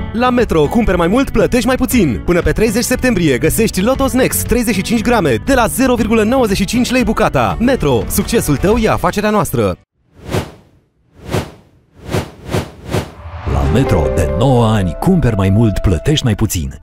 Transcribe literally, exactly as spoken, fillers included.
La Metro, cumperi mai mult, plătești mai puțin. Până pe treizeci septembrie găsești Lotos Next treizeci și cinci grame de la zero virgulă nouăzeci și cinci lei bucata. Metro, succesul tău e afacerea noastră. La Metro, de nouă ani, cumperi mai mult, plătești mai puțin.